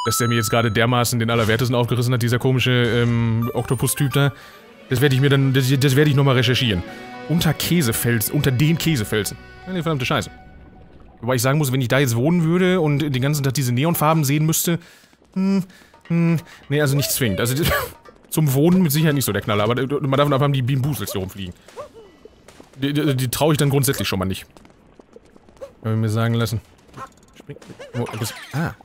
dass der mir jetzt gerade dermaßen den Allerwertesten aufgerissen hat, dieser komische, Oktopus-Typ da. Das werde ich mir dann, das werde ich nochmal recherchieren. Unter den Käsefelsen. Ne, verdammte Scheiße. Wobei ich sagen muss, wenn ich da jetzt wohnen würde und den ganzen Tag diese Neonfarben sehen müsste, nee, also nicht zwingend. Also, zum Wohnen mit Sicherheit nicht so der Knaller, aber man darf haben die Bienenbusels hier rumfliegen. Die traue ich dann grundsätzlich schon mal nicht. Kann ich mir sagen lassen. Ah.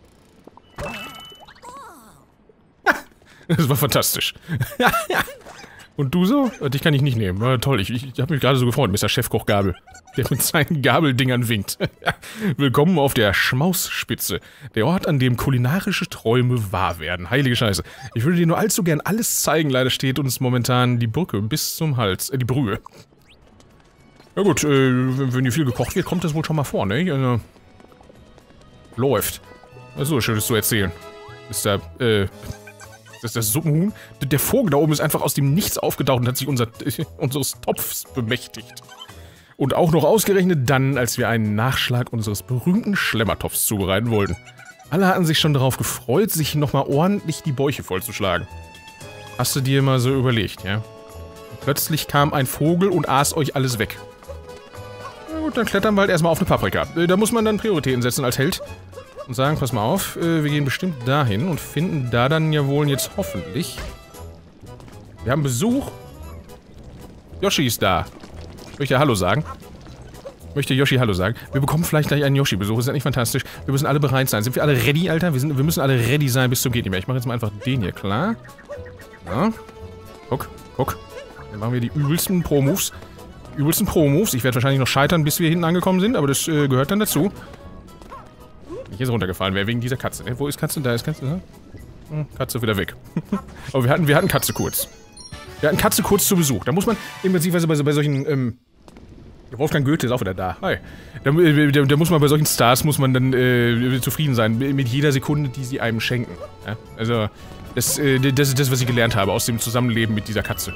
Das war fantastisch. Und du so? Dich kann ich nicht nehmen. War toll, ich habe mich gerade so gefreut, Mr. Chefkoch Gabel. Der mit seinen Gabeldingern winkt. Willkommen auf der Schmausspitze. Der Ort, an dem kulinarische Träume wahr werden. Heilige Scheiße. Ich würde dir nur allzu gern alles zeigen. Leider steht uns momentan die Brücke bis zum Hals. Die Brühe. Ja gut, wenn hier viel gekocht wird, kommt das wohl schon mal vor, ne? Also, läuft. So, schönes zu erzählen. Ist da, das ist das Suppenhuhn? Der Vogel da oben ist einfach aus dem Nichts aufgetaucht und hat sich unseres Topfs bemächtigt. Und auch noch ausgerechnet dann, als wir einen Nachschlag unseres berühmten Schlemmertopfs zubereiten wollten. Alle hatten sich schon darauf gefreut, sich nochmal ordentlich die Bäuche vollzuschlagen. Hast du dir mal so überlegt, ja? Plötzlich kam ein Vogel und aß euch alles weg. Na gut, dann klettern wir halt erstmal auf eine Paprika. Da muss man dann Prioritäten setzen als Held. Und sagen, pass mal auf, wir gehen bestimmt dahin und finden da dann ja wohl jetzt hoffentlich... Wir haben Besuch. Yoshi ist da. Möchte Hallo sagen? Möchte Yoshi Hallo sagen? Wir bekommen vielleicht gleich einen Yoshi-Besuch. Ist das nicht fantastisch? Wir müssen alle bereit sein. Sind wir alle ready, Alter? Wir müssen alle ready sein bis zum geht nicht mehr. Ich mache jetzt mal einfach den hier, klar? Ja. Guck. Dann machen wir die übelsten Pro-Moves. Ich werde wahrscheinlich noch scheitern, bis wir hinten angekommen sind, aber das gehört dann dazu. Ich jetzt runtergefallen wäre wegen dieser Katze. Wo ist Katze? Da ist Katze. Ne? Katze wieder weg. Aber wir hatten Katze kurz. Wir hatten Katze kurz zu Besuch. Da muss man im Prinzip bei solchen, Wolfgang Goethe ist auch wieder da. Hi. Da muss man bei solchen Stars, muss man dann zufrieden sein mit jeder Sekunde, die sie einem schenken. Ja? Also, das ist das, was ich gelernt habe aus dem Zusammenleben mit dieser Katze.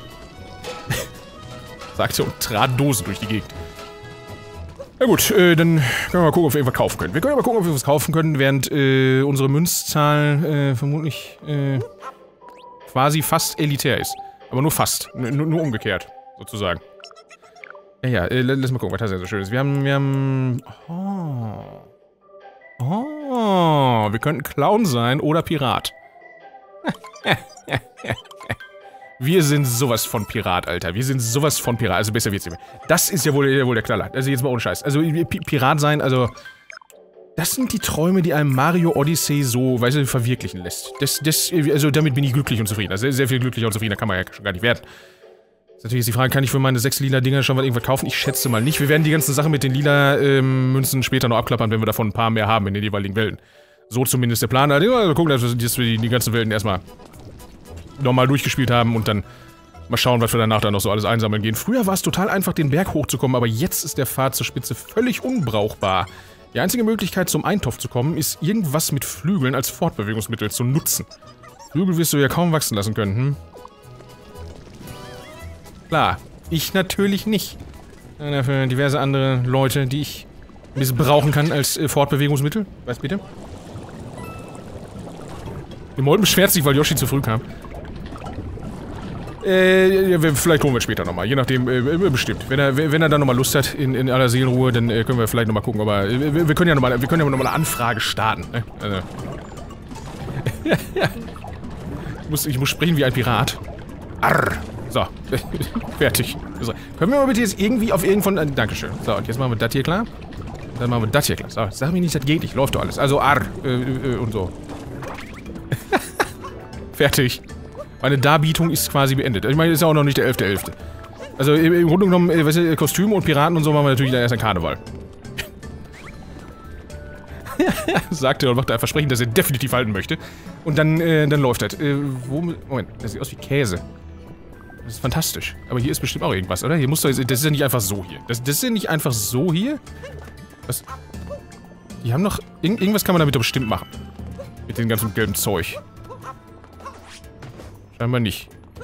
Sagte und trat Dosen durch die Gegend. Na gut, dann können wir mal gucken, ob wir irgendwas kaufen können. Wir können aber gucken, ob wir was kaufen können, während unsere Münzzahl vermutlich quasi fast elitär ist. Aber nur fast. Nur umgekehrt, sozusagen. Ja, lass mal gucken, was das denn so schön ist. Wir haben... Oh, wir könnten Clown sein oder Pirat. Wir sind sowas von Pirat, Alter. Wir sind sowas von Pirat. Also besser wird's nicht mehr. Das ist ja wohl der Knaller. Also jetzt mal ohne Scheiß. Also Pirat sein, also... Das sind die Träume, die einem Mario Odyssey so, weißt du, verwirklichen lässt. Also damit bin ich glücklich und zufrieden. Also sehr viel glücklicher und zufriedener kann man ja schon gar nicht werden. Ist natürlich jetzt die Frage, kann ich für meine 6 lila Dinger schon mal irgendwas kaufen? Ich schätze mal nicht. Wir werden die ganzen Sachen mit den lila Münzen später noch abklappern, wenn wir davon ein paar mehr haben in den jeweiligen Welten. So zumindest der Plan. Also gucken, dass wir die ganzen Welten erstmal nochmal durchgespielt haben und dann mal schauen, was wir danach dann noch so alles einsammeln gehen. Früher war es total einfach, den Berg hochzukommen, aber jetzt ist der Pfad zur Spitze völlig unbrauchbar. Die einzige Möglichkeit, zum Eintopf zu kommen, ist irgendwas mit Flügeln als Fortbewegungsmittel zu nutzen. Flügel wirst du ja kaum wachsen lassen können, hm? Klar, ich natürlich nicht. Dafür diverse andere Leute, die ich missbrauchen kann als Fortbewegungsmittel. Was bitte? Die Molden beschwert sich, weil Yoshi zu früh kam. Vielleicht holen wir später nochmal, je nachdem, bestimmt. Wenn er dann nochmal Lust hat, in aller Seelenruhe, dann können wir vielleicht nochmal gucken, aber wir können ja nochmal eine Anfrage starten, ne? Also. Ich muss sprechen wie ein Pirat. Arr! So, fertig. So. Können wir mal bitte jetzt irgendwie auf irgendein... Dankeschön. So, und jetzt machen wir das hier klar. Dann machen wir das hier klar. So, sag mir nicht, das geht nicht. Läuft doch alles. Also, arr, und so. Fertig. Meine Darbietung ist quasi beendet. Ich meine, das ist ja auch noch nicht der 11.11. Also im Grunde genommen, weißt du, Kostüme und Piraten und so machen wir natürlich dann erst ein Karneval. Sagt er und macht ein Versprechen, dass er definitiv halten möchte. Und dann läuft das. Moment, das sieht aus wie Käse. Das ist fantastisch. Aber hier ist bestimmt auch irgendwas, oder? Hier muss doch, das ist ja nicht einfach so hier. Das ist ja nicht einfach so hier? Was? Die haben noch... Irgendwas kann man damit doch bestimmt machen. Mit dem ganzen gelben Zeug. Scheinbar nicht.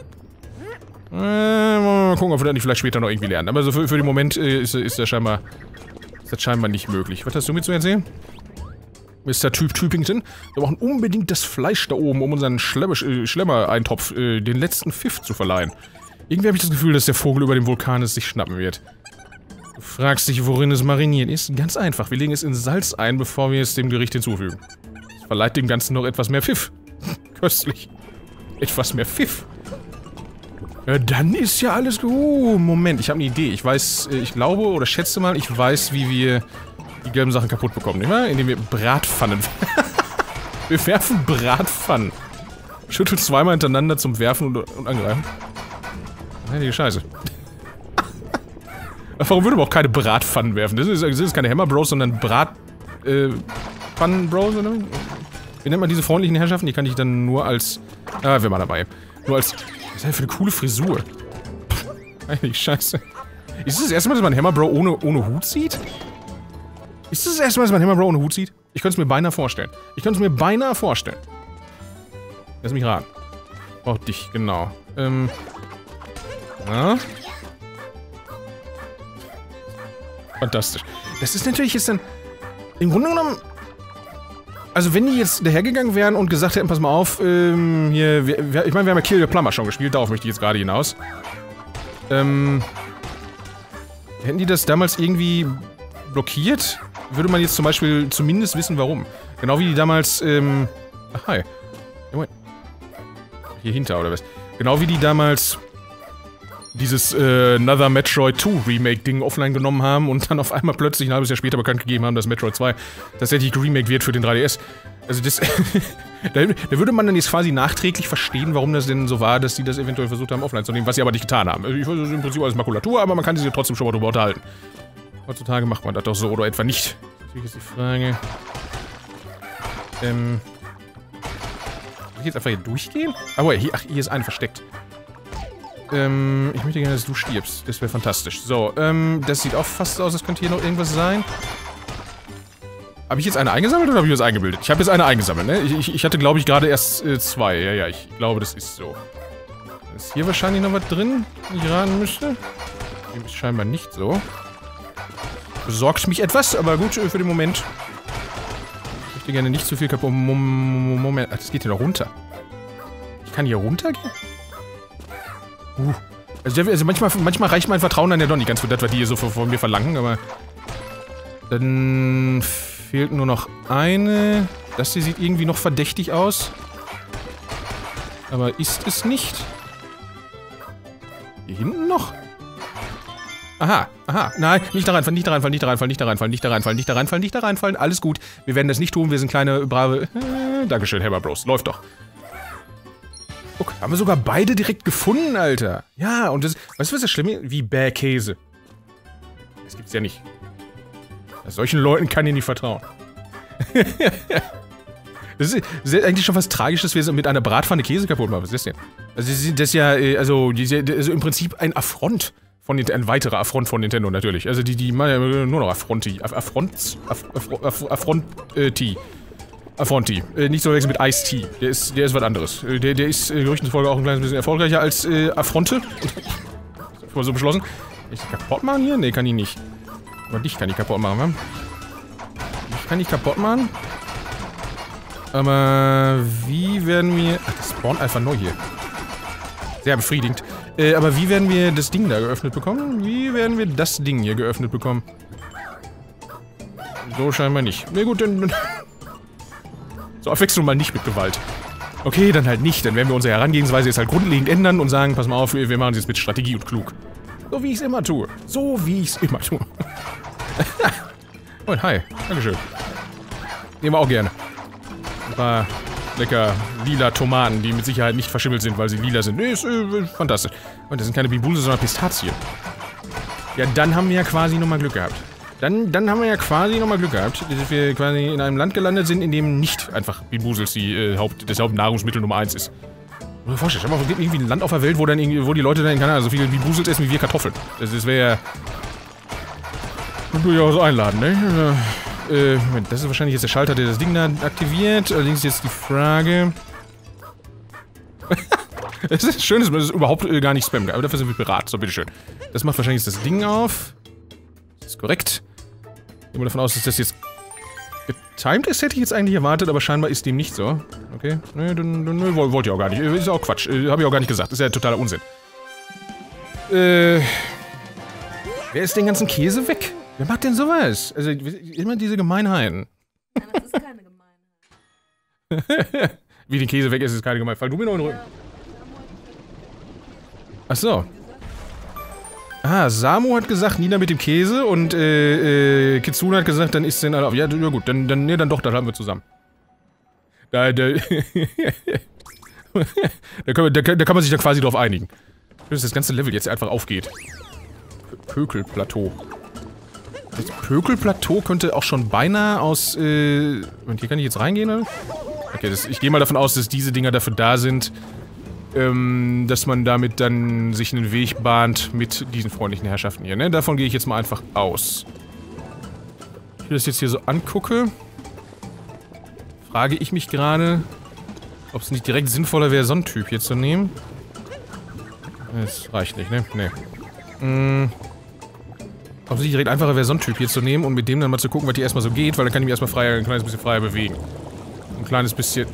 Mal gucken, ob wir das nicht vielleicht später noch irgendwie lernen. Aber so für den Moment ist das scheinbar nicht möglich. Was hast du mir zu erzählen? Mr. Typington. Wir brauchen unbedingt das Fleisch da oben, um unseren Schlemmer-Eintopf, den letzten Pfiff zu verleihen. Irgendwie habe ich das Gefühl, dass der Vogel über dem Vulkan es sich schnappen wird. Du fragst dich, worin es mariniert ist? Ganz einfach. Wir legen es in Salz ein, bevor wir es dem Gericht hinzufügen. Das verleiht dem Ganzen noch etwas mehr Pfiff. Köstlich. Etwas mehr Pfiff. Ja, dann ist ja alles gut. Moment, ich habe eine Idee. Ich weiß, ich glaube oder schätze mal, ich weiß, wie wir die gelben Sachen kaputt bekommen, nicht wahr? Indem wir Bratpfannen... Wir werfen Bratpfannen. Schüttelt zweimal hintereinander zum Werfen und Angreifen. Heilige Scheiße. Warum würde man auch keine Bratpfannen werfen? Das ist keine Hammer Bros, sondern Pfannen Bros, oder? Wie nennt man diese freundlichen Herrschaften? Die kann ich dann nur als... Ah, wir mal dabei. Nur als... Was ist denn für eine coole Frisur? Heilige Scheiße. Ist das erste Mal, dass man Hammer Bro ohne Hut sieht? Ist das erste Mal, dass man Hammer Bro ohne Hut sieht? Ich könnte es mir beinahe vorstellen. Lass mich raten. Oh, dich, genau. Ja. Fantastisch. Das ist natürlich jetzt dann... Im Grunde genommen... Also wenn die jetzt dahergegangen wären und gesagt hätten, pass mal auf, hier... ich meine, wir haben ja Kill the Plumber schon gespielt, darauf möchte ich jetzt gerade hinaus. Hätten die das damals irgendwie blockiert, würde man jetzt zum Beispiel zumindest wissen, warum. Genau wie die damals, Ach, hi. Hier hinter, oder was? Genau wie die damals dieses Another Metroid 2 Remake-Ding offline genommen haben und dann auf einmal plötzlich ein halbes Jahr später bekannt gegeben haben, dass Metroid 2 tatsächlich geremaked wird für den 3DS. Also das... da würde man dann jetzt quasi nachträglich verstehen, warum das denn so war, dass die das eventuell versucht haben offline zu nehmen, was sie aber nicht getan haben. Also ich weiß, das ist im Prinzip alles Makulatur, aber man kann sich trotzdem schon mal drüber unterhalten. Heutzutage macht man das doch so oder etwa nicht. Natürlich ist die Frage... Soll ich jetzt einfach hier durchgehen? Aber hier ist eine versteckt. Ich möchte gerne, dass du stirbst. Das wäre fantastisch. So, das sieht auch fast aus, als könnte hier noch irgendwas sein. Habe ich jetzt eine eingesammelt oder habe ich das eingebildet? Ich habe jetzt eine eingesammelt, ne? Ich hatte, glaube ich, gerade erst zwei. Ja, ich glaube, das ist so. Ist hier wahrscheinlich noch was drin, wenn ich raten müsste? Dem ist scheinbar nicht so. Besorgt mich etwas, aber gut, für den Moment. Ich möchte gerne nicht zu viel kaputt... Moment, das geht hier noch runter. Ich kann hier runtergehen? Also manchmal reicht mein Vertrauen an der doch nicht ganz für das, was die hier so von mir verlangen, aber... Dann fehlt nur noch eine. Das hier sieht irgendwie noch verdächtig aus. Aber ist es nicht? Hier hinten noch? Aha. Nein, nicht da reinfallen, nicht da reinfallen, nicht da reinfallen, nicht da reinfallen, nicht da reinfallen, nicht da reinfallen, nicht da reinfallen. Alles gut. Wir werden das nicht tun, wir sind kleine, brave... Dankeschön, Hammer Bros. Läuft doch. Guck, haben wir sogar beide direkt gefunden, Alter. Ja, und das... Weißt du, was das Schlimme ist? Wie Käse. Das gibt's ja nicht. Solchen Leuten kann ich nicht vertrauen. Das ist eigentlich schon was Tragisches, wir mit einer Bratpfanne Käse kaputt machen. Was ist das denn? Also, das ist ja, also im Prinzip ein Affront von Nintendo, ein weiterer Affront von Nintendo natürlich. Also, die machen ja nur noch Affronti. Affronti. Nicht so wechseln mit Ice-T. Der ist was anderes. Der ist gerüchtensfolge auch ein kleines bisschen erfolgreicher als Affronte. Mal so beschlossen. Kann ich die kaputt machen hier? Nee, kann ich nicht. Aber dich kann ich kaputt machen, wa? Dich kann ich kaputt machen. Aber wie werden wir... Ach, das spawnt einfach neu hier. Sehr befriedigend. Aber wie werden wir das Ding da geöffnet bekommen? Wie werden wir das Ding hier geöffnet bekommen? So scheinbar nicht. Na gut, dann... So, Abwechslung mal nicht mit Gewalt. Okay, dann halt nicht. Dann werden wir unsere Herangehensweise jetzt halt grundlegend ändern und sagen, pass mal auf, wir machen es jetzt mit Strategie und klug. So wie ich es immer tue. So wie ich es immer tue. Oh, hi. Dankeschön. Nehmen wir auch gerne. Ein paar lecker lila Tomaten, die mit Sicherheit nicht verschimmelt sind, weil sie lila sind. Nee, ist fantastisch. Und das sind keine Bibuse, sondern Pistazien. Ja, dann haben wir ja quasi nochmal Glück gehabt. Dann haben wir ja quasi nochmal Glück gehabt, dass wir quasi in einem Land gelandet sind, in dem nicht einfach Bibusels das Hauptnahrungsmittel Nummer 1 ist. Ich mir vorstellen, es gibt irgendwie ein Land auf der Welt, wo die Leute dann in Kanada so viele Bibusels essen wie wir Kartoffeln. Das wäre ja durchaus einladen, ne? Moment, das ist wahrscheinlich jetzt der Schalter, der das Ding da aktiviert. Allerdings jetzt die Frage... Es ist schön, dass man das überhaupt gar nicht spammt, aber dafür sind wir Pirat. So, bitteschön. Das macht wahrscheinlich jetzt das Ding auf. Das ist korrekt. Gehen wir davon aus, dass das jetzt Timed ist hätte ich jetzt eigentlich erwartet, aber scheinbar ist dem nicht so. Okay, ne, wollt ihr auch gar nicht. Ist auch Quatsch. Hab ich auch gar nicht gesagt. Ist ja totaler Unsinn. Wer ist den ganzen Käse weg? Wer macht denn sowas? Also, immer diese Gemeinheiten. Nein, das ist keine Gemeinheit. Wie den Käse weg ist, ist keine Gemeinheit. Fall du mir noch in den Rücken. Ach so. Ah, Samu hat gesagt, Nina mit dem Käse und Kitsune hat gesagt, dann isst den alle auf. Ja, gut, dann doch, dann haben wir zusammen. Da kann man sich da quasi drauf einigen. Dass das ganze Level jetzt einfach aufgeht. Pökelplateau. Das Pökelplateau könnte auch schon beinahe aus, und hier kann ich jetzt reingehen, oder? Okay, ich gehe mal davon aus, dass diese Dinger dafür da sind, dass man damit dann sich einen Weg bahnt mit diesen freundlichen Herrschaften hier, ne? Davon gehe ich jetzt mal einfach aus. Wenn ich das jetzt hier so angucke, frage ich mich gerade, ob es nicht direkt sinnvoller wäre, so einen Typ hier zu nehmen. Das reicht nicht, ne? Ne. Ob es nicht direkt einfacher wäre, so einen Typ hier zu nehmen und mit dem dann mal zu gucken, was hier erstmal so geht, weil dann kann ich mich erstmal ein kleines bisschen freier bewegen. Ein kleines bisschen...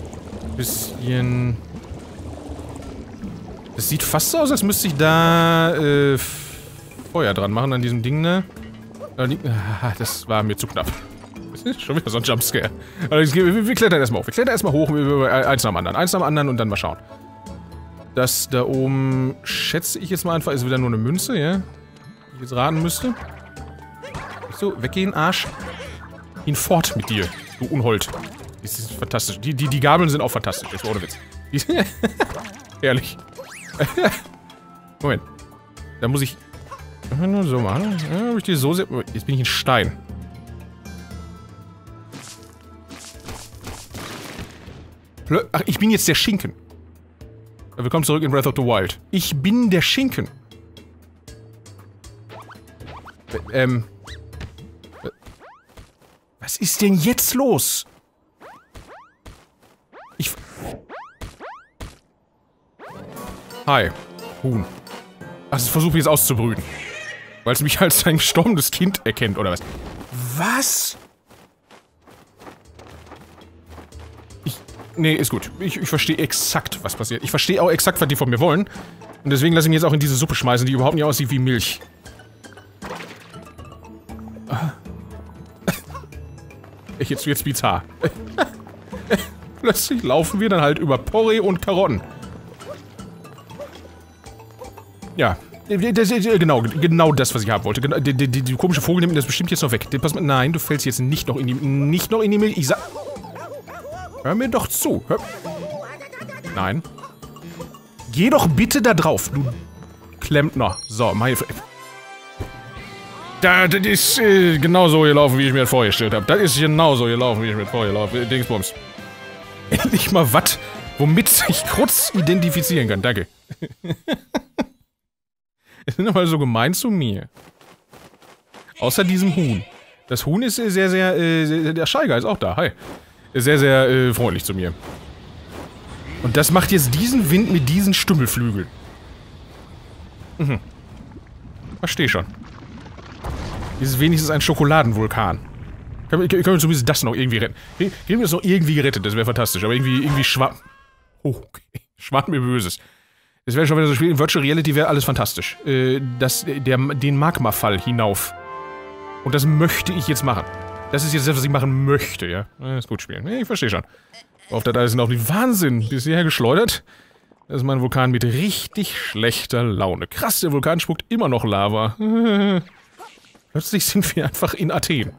Das sieht fast so aus, als müsste ich da Feuer dran machen an diesem Ding, ne? Das war mir zu knapp. Das ist schon wieder so ein Jumpscare. Also wir klettern erstmal hoch. Wir klettern erstmal hoch, eins nach dem anderen. Eins nach dem anderen und dann mal schauen. Das da oben, schätze ich jetzt mal einfach, ist wieder nur eine Münze, ja? Die ich jetzt raten müsste. So, weggehen, Arsch. Hinfort mit dir, du Unhold. Das ist fantastisch. Die Gabeln sind auch fantastisch, das ist ohne Witz. Ehrlich. Moment. Da muss ich... Nur so machen. Ja, hab ich die so sehr... Jetzt bin ich ein Stein. Ach, ich bin jetzt der Schinken. Willkommen zurück in Breath of the Wild. Ich bin der Schinken. Was ist denn jetzt los? Hi. Huhn. Ach, ich versuche jetzt auszubrüten. Weil es mich als ein gestorbenes Kind erkennt, oder was? Was? Nee, ist gut. Ich verstehe exakt, was passiert. Ich verstehe auch exakt, was die von mir wollen. Und deswegen lasse ich mich jetzt auch in diese Suppe schmeißen, die überhaupt nicht aussieht wie Milch. Jetzt bizarr. Plötzlich laufen wir dann halt über Porree und Karotten. Ja. Genau das, was ich haben wollte. Die komische Vogel nimmt das bestimmt jetzt noch weg. Pass mal, nein, du fällst jetzt nicht noch in die Milch. Ich sag... Hör mir doch zu. Nein. Geh doch bitte da drauf, du Klempner. So, meine... Das ist genauso gelaufen, wie ich mir das vorgestellt habe. Das ist genauso gelaufen, wie ich mir das vorgestellt habe. Dingsbums. Endlich mal was, womit ich kurz identifizieren kann. Danke. Es sind aber so gemein zu mir. Außer diesem Huhn. Das Huhn ist sehr, der Scheiger ist auch da. Hi. Sehr, freundlich zu mir. Und das macht jetzt diesen Wind mit diesen Stümmelflügeln. Mhm. Versteh schon. Das ist wenigstens ein Schokoladenvulkan. Können wir zumindest das noch irgendwie retten? Kriegen wir das noch irgendwie gerettet? Das wäre fantastisch. Aber irgendwie Oh, okay. Schwant mir Böses. Das wäre schon wieder so ein Spiel. In Virtual Reality wäre alles fantastisch. Den Magma-Fall hinauf. Und das möchte ich jetzt machen. Das ist jetzt das, was ich machen möchte, ja? Das ist gut spielen. Ich verstehe schon. Auf der Seite sind auch die Wahnsinn. Bis hierher geschleudert. Das ist mein Vulkan mit richtig schlechter Laune. Krass, der Vulkan spuckt immer noch Lava. Plötzlich sind wir einfach in Athen.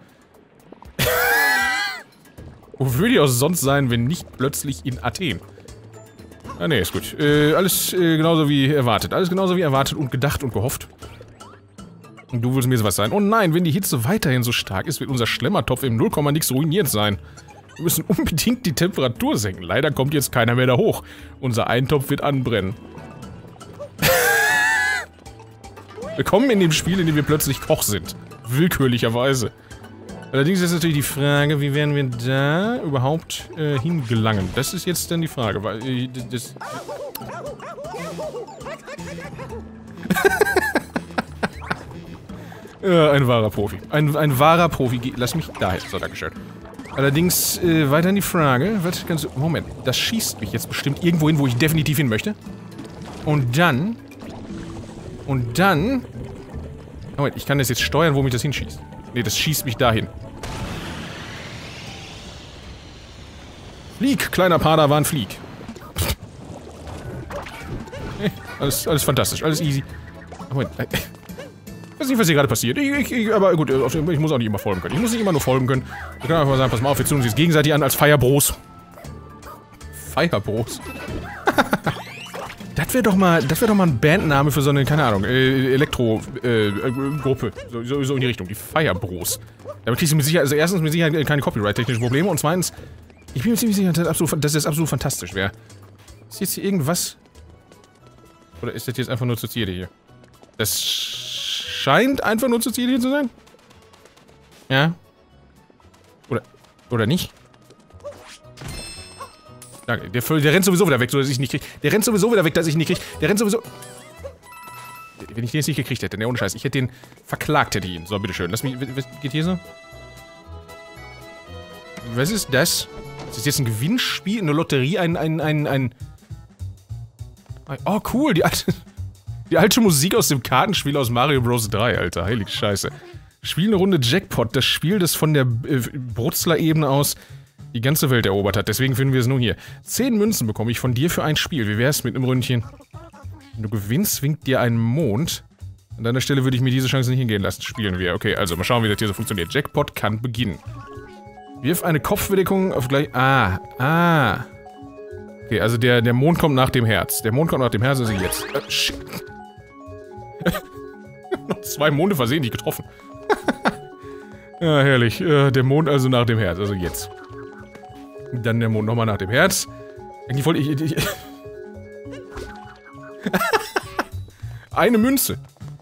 Wo würde ich auch sonst sein, wenn nicht plötzlich in Athen? Ah, ne, ist gut. Alles genauso wie erwartet. Alles genauso wie erwartet und gedacht und gehofft. Und du willst mir sowas sein. Oh nein, wenn die Hitze weiterhin so stark ist, wird unser Schlemmertopf im 0, nix ruiniert sein. Wir müssen unbedingt die Temperatur senken. Leider kommt jetzt keiner mehr da hoch. Unser Eintopf wird anbrennen. Willkommen in dem Spiel, in dem wir plötzlich Koch sind. Willkürlicherweise. Allerdings ist natürlich die Frage, wie werden wir da überhaupt hingelangen? Das ist jetzt dann die Frage, weil das... ein wahrer Profi. Ein wahrer Profi. Lass mich dahin. So, dankeschön. Allerdings weiterhin die Frage, was kannst du... Moment, das schießt mich jetzt bestimmt irgendwo hin, wo ich definitiv hin möchte. Und dann... Moment, ich kann das jetzt steuern, wo mich das hinschießt. Ne, das schießt mich dahin. Flieg, kleiner Padawan, flieg. Alles fantastisch, alles easy. Moment, ich weiß nicht, was hier gerade passiert. Aber gut, ich muss auch nicht immer folgen können. Ich muss nicht immer nur folgen können. Ich kann einfach mal sagen, pass mal auf, wir tun uns jetzt gegenseitig an als Firebros. Firebros? Das wäre doch mal ein Bandname für so eine, keine Ahnung, Elektro-Gruppe. So in die Richtung, die Firebros. Damit kriegst du mit Sicherheit, also erstens mit Sicherheit keine Copyright-technischen Probleme und zweitens, ich bin mir ziemlich sicher, dass das absolut fantastisch wäre. Ist jetzt hier irgendwas? Oder ist das jetzt einfach nur zur Zierde hier? Das scheint einfach nur zur Zierde hier zu sein. Ja. Oder nicht? Danke. Der rennt sowieso wieder weg, so dass ich ihn nicht krieg. Der rennt sowieso wieder weg, dass ich ihn nicht krieg. Der rennt sowieso... Wenn ich den jetzt nicht gekriegt hätte, ne, ohne Scheiß. Ich hätte den verklagt, hätte ich ihn. So, bitteschön. Lass mich... Was geht hier so? Was ist das? Ist das jetzt ein Gewinnspiel? Eine Lotterie? Oh, cool. Die alte Musik aus dem Kartenspiel aus Mario Bros. 3, Alter. Heilige Scheiße. Spiel eine Runde Jackpot. Das Spiel, das von der Brutzler-Ebene aus die ganze Welt erobert hat. Deswegen finden wir es nun hier. 10 Münzen bekomme ich von dir für ein Spiel. Wie wär's mit einem Ründchen? Wenn du gewinnst, winkt dir ein Mond. An deiner Stelle würde ich mir diese Chance nicht hingehen lassen. Spielen wir. Okay, also mal schauen, wie das hier so funktioniert. Jackpot kann beginnen. Wirf eine Kopfbedeckung auf gleich... Okay, also der Mond kommt nach dem Herz. Der Mond kommt nach dem Herz, also jetzt. Shit. Noch 2 Monde versehentlich getroffen. Ja, herrlich. Der Mond also nach dem Herz, also jetzt. Dann der Mond nochmal nach dem Herz. Eigentlich wollte ich... Eine Münze.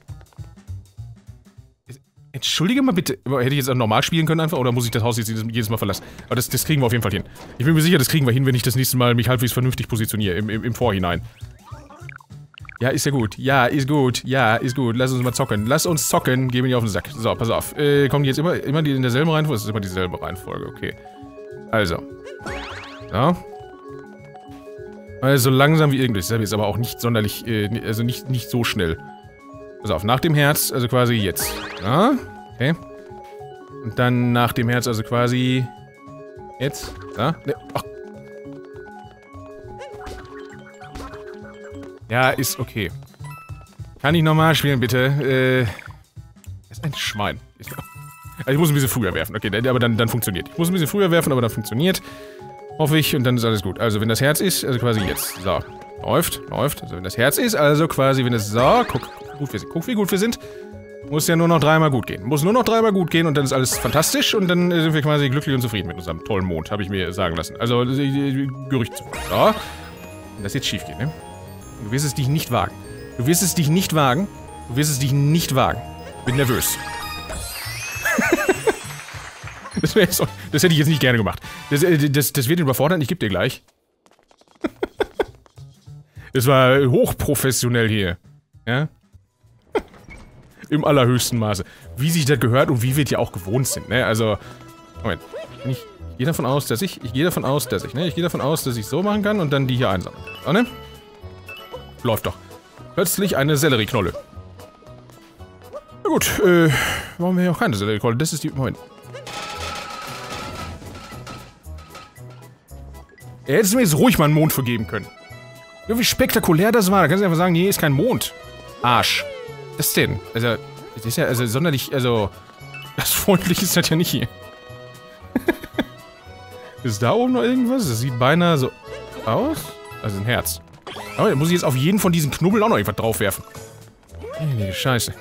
Entschuldige mal bitte. Hätte ich jetzt auch normal spielen können einfach? Oder muss ich das Haus jetzt jedes Mal verlassen? Aber das kriegen wir auf jeden Fall hin. Ich bin mir sicher, das kriegen wir hin, wenn ich das nächste Mal mich halbwegs vernünftig positioniere. Im Vorhinein. Ja, ist ja gut. Ja, ist gut. Ja, ist gut. Lass uns mal zocken. Lass uns zocken. Geh mir nicht auf den Sack. So, pass auf. Kommen die jetzt immer in derselben Reihenfolge? Das ist immer dieselbe Reihenfolge. Okay. Also. So. Also langsam wie irgendwas. Das ist jetzt aber auch nicht sonderlich, also nicht so schnell. Pass auf, nach dem Herz, also quasi jetzt. Ja, okay. Und dann nach dem Herz, also quasi... Jetzt. Ja, ne, ach. Ja, ist okay. Kann ich nochmal spielen, bitte? Das ist ein Schwein. Also ich muss ein bisschen früher werfen. Okay, aber dann funktioniert. Ich muss ein bisschen früher werfen, aber dann funktioniert. Hoffe ich, und dann ist alles gut. Also wenn das Herz ist, also quasi jetzt. So. Läuft. Also wenn das Herz ist, also quasi wenn es... So, guck wie gut wir sind. Muss ja nur noch 3-mal gut gehen. Muss nur noch 3-mal gut gehen und dann ist alles fantastisch und dann sind wir quasi glücklich und zufrieden mit unserem tollen Mond, habe ich mir sagen lassen. Also, Gerücht zu. So. Wenn das jetzt schief geht, ne? Du wirst es dich nicht wagen. Du wirst es dich nicht wagen. Du wirst es dich nicht wagen. Bin nervös. Das hätte ich jetzt nicht gerne gemacht. Das wird ihn überfordern, ich geb dir gleich. Das war hochprofessionell hier. Ja? Im allerhöchsten Maße. Wie sich das gehört und wie wir die auch gewohnt sind, ne? Also, Moment. Ich gehe davon aus, dass ich gehe davon aus, dass ich so machen kann und dann die hier einsammeln. So, ne? Läuft doch. Plötzlich eine Sellerieknolle. Na gut, warum wir hier auch keine Sellerieknolle? Das ist die... Moment. Er hätte mir jetzt ruhig mal einen Mond vergeben können. Ja, wie spektakulär das war. Da kannst du einfach sagen, nee, ist kein Mond. Arsch. Was denn? Also, das ist ja also sonderlich, also... Das freundlich ist das ja nicht hier. Ist da oben noch irgendwas? Das sieht beinahe so aus. Also ein Herz. Aber da muss ich jetzt auf jeden von diesen Knubbeln auch noch irgendwas draufwerfen. Nee, Scheiße.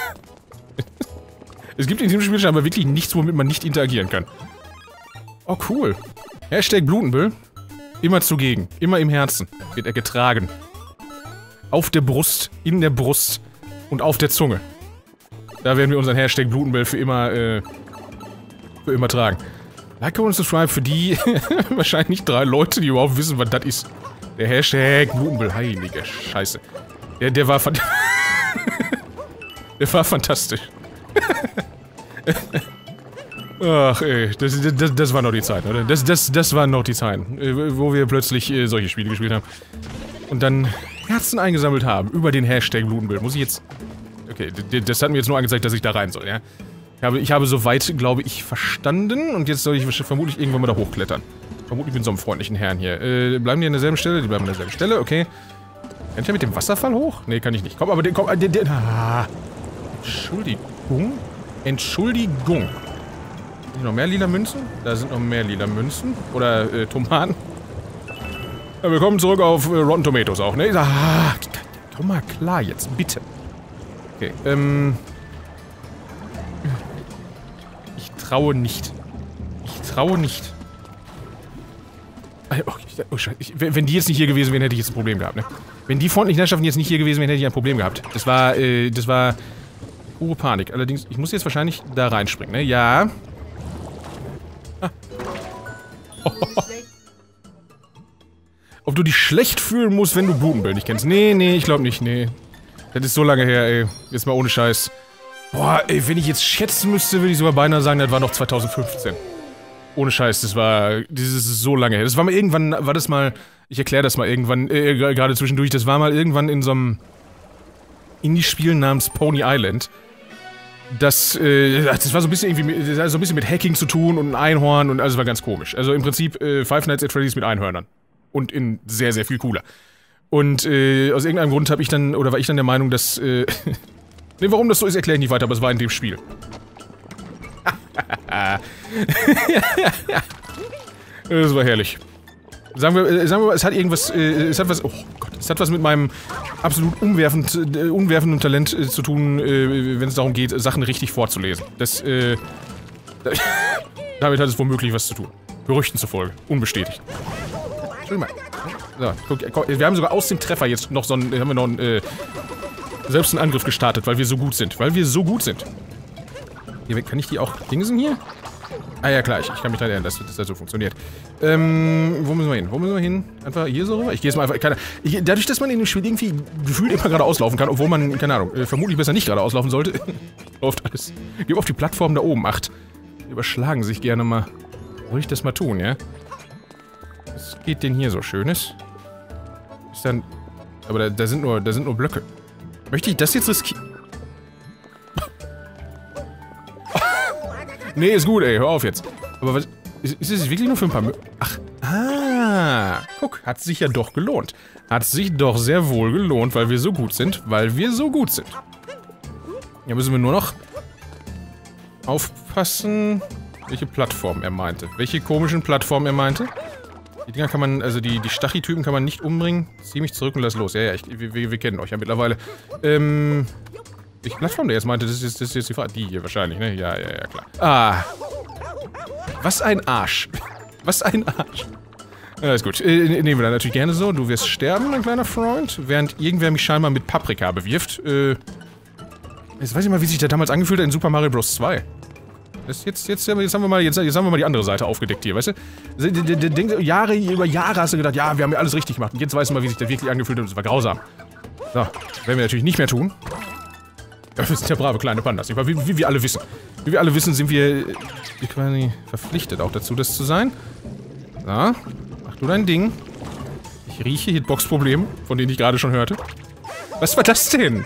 Es gibt in diesem Spiel scheinbar wirklich nichts, womit man nicht interagieren kann. Oh, cool. Hashtag Blutenbüll. Immer zugegen. Immer im Herzen. Wird er getragen. Auf der Brust. In der Brust. Und auf der Zunge. Da werden wir unseren Hashtag Blutenbell für immer tragen. Like und subscribe für die wahrscheinlich 3 Leute, die überhaupt wissen, was das ist. Der Hashtag Blutenbell. Heilige Scheiße. Der war der war fantastisch. Ach ey, das war noch die Zeit, oder? Das waren noch die Zeiten, wo wir plötzlich solche Spiele gespielt haben. Und dann Herzen eingesammelt haben über den Hashtag Blutenbild. Muss ich jetzt... Okay, das hat mir jetzt nur angezeigt, dass ich da rein soll, ja? Ich habe soweit, glaube ich, verstanden und jetzt soll ich vermutlich irgendwann mal da hochklettern. Vermutlich mit so einem freundlichen Herrn hier. Bleiben die an derselben Stelle? Die bleiben an derselben Stelle, okay. Kann ich ja mit dem Wasserfall hoch? Nee, kann ich nicht. Komm, aber den... Komm, Entschuldigung. Entschuldigung. Sind hier noch mehr lila Münzen? Da sind noch mehr lila Münzen. Oder, Tomaten. Ja, willkommen zurück auf Rotten Tomatoes auch, ne? Komm mal klar jetzt, bitte. Okay, ich traue nicht. Ich traue nicht. Oh, Scheiße. Wenn die jetzt nicht hier gewesen wären, hätte ich jetzt ein Problem gehabt, ne? Wenn die freundlichen Herrschaften jetzt nicht hier gewesen wären, hätte ich ein Problem gehabt. Das war pure Panik. Allerdings, ich muss jetzt wahrscheinlich da reinspringen, ne? Ja. Ah. Ob du dich schlecht fühlen musst, wenn du Blutenbild nicht kennst? Nee, ich glaube nicht, nee. Das ist so lange her, ey. Jetzt mal ohne Scheiß. Boah, ey, wenn ich jetzt schätzen müsste, würde ich sogar beinahe sagen, das war noch 2015. Ohne Scheiß, das ist so lange her. Das war mal irgendwann, ich erkläre das mal irgendwann, gerade zwischendurch, das war mal irgendwann in so einem Indie-Spiel namens Pony Island. Das war so ein bisschen irgendwie, das hat so ein bisschen mit Hacking zu tun und ein Einhorn und alles war ganz komisch. Also im Prinzip Five Nights at Freddy's mit Einhörnern. Und in sehr, sehr viel cooler. Und aus irgendeinem Grund war ich dann der Meinung, dass, nee, warum das so ist, erkläre ich nicht weiter, aber es war in dem Spiel. Das war herrlich. Sagen wir mal, es hat irgendwas, oh Gott, es hat was mit meinem absolut unwerfenden Talent zu tun, wenn es darum geht, Sachen richtig vorzulesen. Damit hat es womöglich was zu tun. Gerüchten zufolge. Unbestätigt. So, guck, wir haben sogar aus dem Treffer jetzt noch selbst einen Angriff gestartet, weil wir so gut sind. Hier, kann ich die auch dingsen hier? Ah ja, klar, ich kann mich daran erinnern, dass das so funktioniert. Wo müssen wir hin? Einfach hier so rüber? Ich gehe jetzt mal einfach, dadurch, dass man in dem Spiel irgendwie gefühlt immer gerade auslaufen kann, obwohl man, keine Ahnung, vermutlich besser nicht gerade auslaufen sollte, läuft alles. Gib auf die Plattform da oben Acht. Die überschlagen sich gerne mal. Soll ich das mal tun, ja? Was geht denn hier so Schönes? Ist dann... Aber da sind nur Blöcke. Möchte ich das jetzt riskieren? Nee, ist gut, ey. Hör auf jetzt. Aber was... Ist es wirklich nur für ein paar... Guck, hat sich ja doch gelohnt. Hat sich doch sehr wohl gelohnt, weil wir so gut sind. Ja, müssen wir nur noch... aufpassen... Welche Plattform er meinte. Welche komischen Plattformen er meinte. Die Dinger kann man, also die Stachy-Typen kann man nicht umbringen. Zieh mich zurück und lass los. Ja, wir kennen euch ja mittlerweile. Welche Plattform der jetzt meinte, das ist jetzt die Frage. Die hier wahrscheinlich, ne? Ja, klar. Ah. Was ein Arsch. Was ein Arsch. Ja, ist gut. Nehmen wir dann natürlich gerne so. Du wirst sterben, mein kleiner Freund. Während irgendwer mich scheinbar mit Paprika bewirft. Jetzt weiß ich mal, wie sich der damals angefühlt hat in Super Mario Bros. 2. Jetzt haben wir mal die andere Seite aufgedeckt hier, weißt du? Über Jahre hast du gedacht, ja, wir haben ja alles richtig gemacht. Und jetzt weißt du mal, wie sich der wirklich angefühlt hat und es war grausam. So, werden wir natürlich nicht mehr tun. Ja, wir sind ja brave kleine Pandas, wie wir alle wissen. Wie wir alle wissen, sind wir quasi verpflichtet auch dazu, das zu sein. So, mach du dein Ding. Ich rieche Hitbox-Probleme, von denen ich gerade schon hörte. Was war das denn?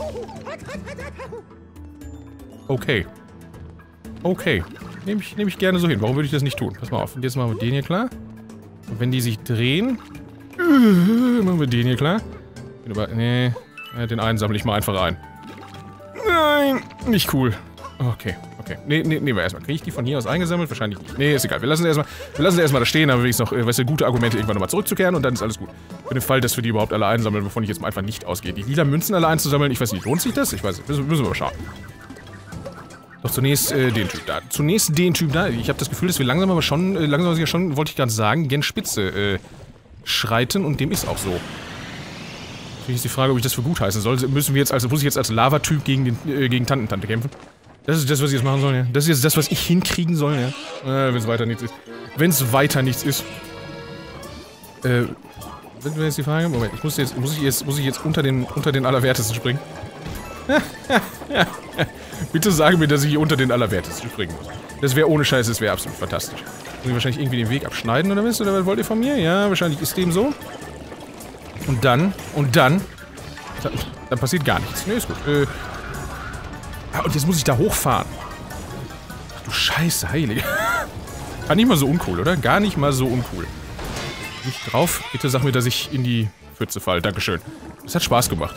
Okay. Okay. Nehme ich gerne so hin. Warum würde ich das nicht tun? Pass mal auf. Und jetzt machen wir den hier klar. Und wenn die sich drehen... machen wir den hier klar. Nee. Den einen sammle ich mal einfach ein. Nein. Nicht cool. Okay. Nehmen wir erstmal. Kriege ich die von hier aus eingesammelt? Wahrscheinlich nicht. Nee, ist egal. Wir lassen sie erstmal da stehen, aber wenigstens noch, weißt du, gute Argumente, irgendwann nochmal zurückzukehren und dann ist alles gut. Für den Fall, dass wir die überhaupt alle einsammeln, wovon ich jetzt mal einfach nicht ausgehe. Die lila Münzen alle einzusammeln, ich weiß nicht, lohnt sich das? Ich weiß nicht. Müssen wir mal schauen. Doch zunächst den Typ da. Ich habe das Gefühl, dass wir langsam schon, wollte ich gerade sagen, gen Spitze schreiten und dem ist auch so. Natürlich ist die Frage, ob ich das für gut heißen soll. Muss ich jetzt als Lava-Typ gegen Tantentante kämpfen? Das ist das, was ich jetzt machen soll, ja? Das ist jetzt das, was ich hinkriegen soll, ja? Wenn es weiter nichts ist. Wenn es weiter nichts ist. Wenn jetzt die Frage... Moment, muss ich jetzt unter den Allerwertesten springen? Bitte sage mir, dass ich hier unter den Allerwertesten springen muss. Das wäre ohne Scheiß, das wäre absolut fantastisch. Muss ich wahrscheinlich irgendwie den Weg abschneiden oder was? Oder was wollt ihr von mir? Ja, wahrscheinlich ist dem so. Und dann. Dann passiert gar nichts. Ne, ist gut. Und jetzt muss ich da hochfahren. Ach du Scheiße, Heilige. Gar nicht mal so uncool, oder? Gar nicht mal so uncool. Nicht drauf. Bitte sag mir, dass ich in die Pfütze falle. Dankeschön. Das hat Spaß gemacht.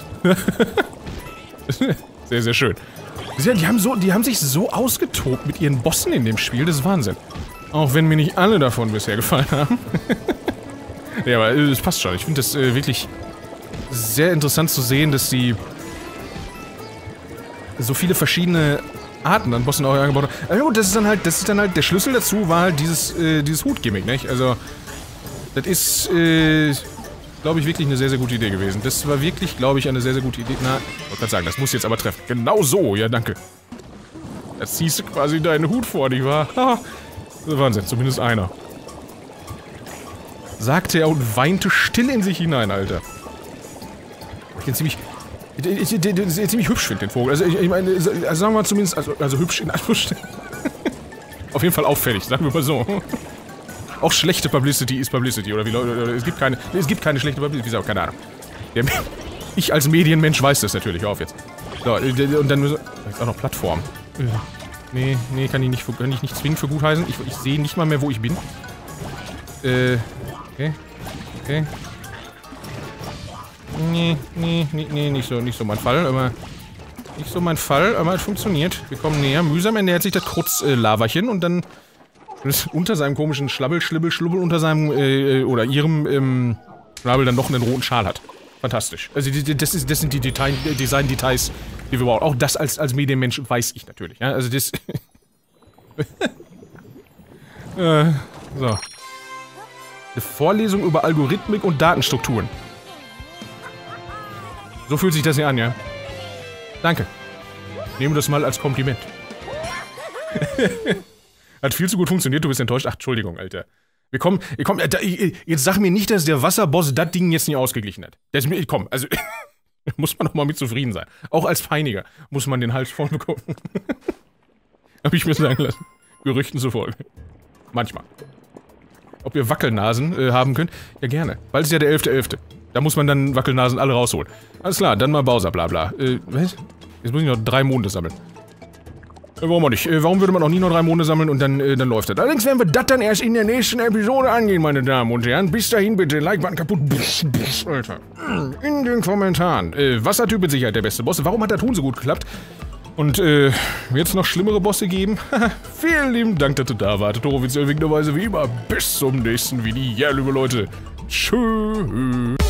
Sehr, sehr schön. Die haben sich so ausgetobt mit ihren Bossen in dem Spiel. Das ist Wahnsinn. Auch wenn mir nicht alle davon bisher gefallen haben. Ja, aber es passt schon. Ich finde das wirklich sehr interessant zu sehen, dass sie so viele verschiedene Arten an Bossen auch eingebaut haben. Aber gut, das ist dann halt, der Schlüssel dazu war halt dieses Hut-Gimmick, nicht? Also, das ist, glaube ich, wirklich eine sehr, sehr gute Idee gewesen. Das war wirklich, glaube ich, eine sehr, sehr gute Idee. Na, ich wollte gerade sagen, das muss jetzt aber treffen. Genau so, ja, danke. Da ziehst du quasi deinen Hut vor, nicht wahr? Ha, Wahnsinn, zumindest einer. Sagte er und weinte still in sich hinein, Alter. Ich den ziemlich hübsch finde, den Vogel. Also, ich meine, also sagen wir mal zumindest, also hübsch in Anführungsstrichen. Auf jeden Fall auffällig, sagen wir mal so. Auch schlechte Publicity ist Publicity, oder wie Leute, es gibt keine schlechte Publicity, wie gesagt, keine Ahnung. Ich als Medienmensch weiß das natürlich, auf jetzt. So, und dann ist auch noch Plattform. Nee, kann ich nicht zwingend für gut heißen. Ich sehe nicht mal mehr, wo ich bin. Okay. Nee, nicht so mein Fall, aber... Nicht so mein Fall, aber es funktioniert. Wir kommen näher. Mühsam ernährt sich das Krutz-Lavachen und dann... unter seinem komischen Schlubbel unter seinem, oder ihrem, Schnabel dann noch einen roten Schal hat. Fantastisch. Also, das sind die Design-Details, die wir brauchen. Auch das als Medienmensch weiß ich natürlich, ja. Also, das... so. Eine Vorlesung über Algorithmik und Datenstrukturen. So fühlt sich das hier an, ja. Danke. Nehme das mal als Kompliment. Hat viel zu gut funktioniert, du bist enttäuscht. Ach, Entschuldigung, Alter. Jetzt sag mir nicht, dass der Wasserboss das Ding jetzt nicht ausgeglichen hat. Komm, also, muss man doch mal mit zufrieden sein. Auch als Peiniger muss man den Hals voll bekommen. Hab ich mir sagen lassen. Gerüchten zufolge. Manchmal. Ob ihr Wackelnasen haben könnt? Ja, gerne. Bald ist ja der 11.11. Da muss man dann Wackelnasen alle rausholen. Alles klar, dann mal Bowser, bla bla. Was? Jetzt muss ich noch 3 Monde sammeln. Warum auch nicht? Warum würde man auch nie noch 3 Monde sammeln und dann läuft das? Allerdings werden wir das dann erst in der nächsten Episode angehen, meine Damen und Herren. Bis dahin bitte, Like-Button kaputt. Alter. In den Kommentaren. Was hat mit Sicherheit der beste Boss? Warum hat der Ton so gut geklappt? Und, wird es noch schlimmere Bosse geben? Vielen lieben Dank, dass ihr da wart. Offiziell winkenderweise wie immer. Bis zum nächsten Video. Ja, liebe Leute. Tschüss.